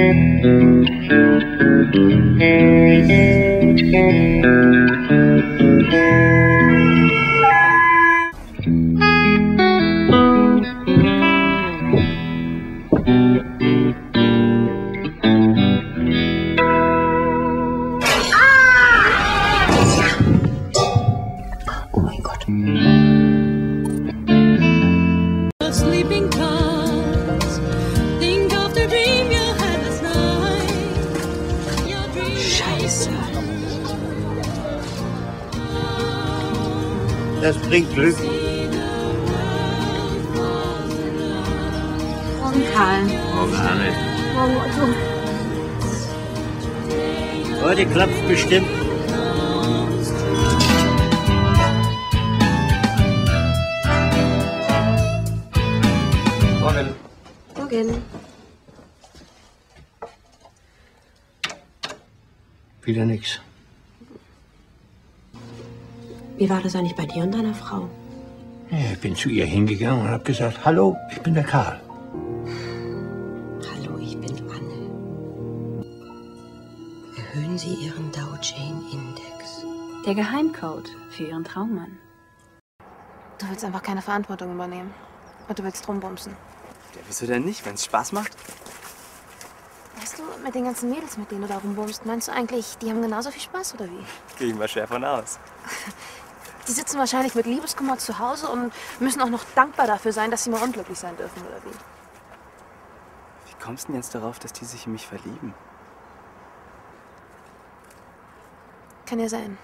Oh mein Gott. Scheiße. Das bringt Glück. Morgen, Karl. Morgen, Anne. Morgen, Otto. Heute klappt's bestimmt. Morgen. Morgen. Wieder nix. Wie war das eigentlich bei dir und deiner Frau? Ja, ich bin zu ihr hingegangen und habe gesagt, hallo, ich bin der Karl. Hallo, ich bin Anne. Erhöhen Sie Ihren Dow-Jones-Index. Der Geheimcode für Ihren Traummann. Du willst einfach keine Verantwortung übernehmen. Und du willst rumbumsen. Ja, wieso denn nicht, wenn es Spaß macht? Weißt du, mit den ganzen Mädels, mit denen du da rumbummst, meinst du eigentlich, die haben genauso viel Spaß, oder wie? Gehe ich mal schwer von aus. Die sitzen wahrscheinlich mit Liebeskummer zu Hause und müssen auch noch dankbar dafür sein, dass sie mal unglücklich sein dürfen, oder wie? Wie kommst du denn jetzt darauf, dass die sich in mich verlieben? Kann ja sein.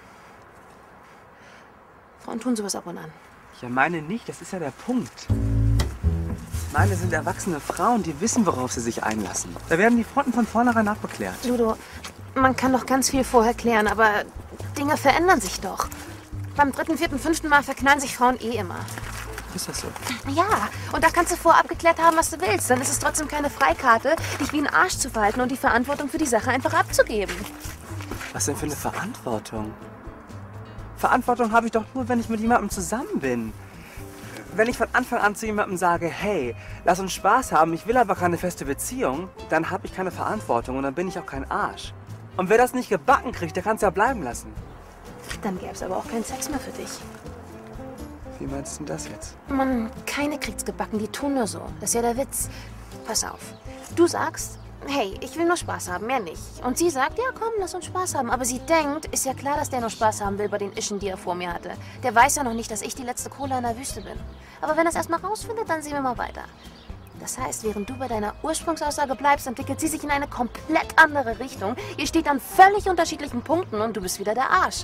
Frauen tun sowas ab und an. Ja, meine nicht, das ist ja der Punkt. Meine sind erwachsene Frauen, die wissen, worauf sie sich einlassen. Da werden die Fronten von vornherein abgeklärt. Ludo, man kann doch ganz viel vorher klären, aber Dinge verändern sich doch. Beim 3., 4., 5. Mal verknallen sich Frauen eh immer. Ist das so? Ja, und da kannst du vorab geklärt haben, was du willst. Dann ist es trotzdem keine Freikarte, dich wie ein Arsch zu verhalten und die Verantwortung für die Sache einfach abzugeben. Was denn für eine Verantwortung? Verantwortung habe ich doch nur, wenn ich mit jemandem zusammen bin. Wenn ich von Anfang an zu jemandem sage, hey, lass uns Spaß haben, ich will aber keine feste Beziehung, dann habe ich keine Verantwortung und dann bin ich auch kein Arsch. Und wer das nicht gebacken kriegt, der kann es ja bleiben lassen. Dann gäbe es aber auch keinen Sex mehr für dich. Wie meinst du denn das jetzt? Mann, keine kriegt's gebacken, die tun nur so. Das ist ja der Witz. Pass auf. Du sagst, hey, ich will nur Spaß haben, mehr nicht. Und sie sagt, ja komm, lass uns Spaß haben. Aber sie denkt, ist ja klar, dass der nur Spaß haben will bei den Ischen, die er vor mir hatte. Der weiß ja noch nicht, dass ich die letzte Cola in der Wüste bin. Aber wenn er es erstmal rausfindet, dann sehen wir mal weiter. Das heißt, während du bei deiner Ursprungsaussage bleibst, entwickelt sie sich in eine komplett andere Richtung. Ihr steht an völlig unterschiedlichen Punkten und du bist wieder der Arsch.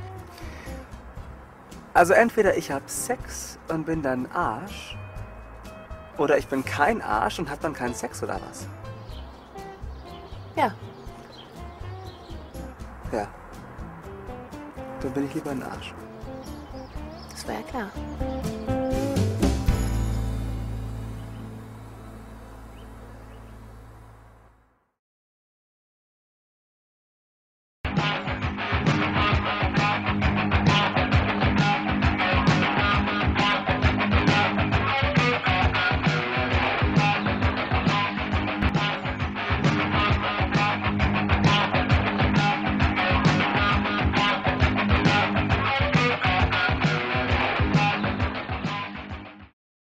Also entweder ich habe Sex und bin dann Arsch, oder ich bin kein Arsch und hab dann keinen Sex, oder was? Ja. Ja. Dann bin ich lieber ein Arsch. Das war ja klar.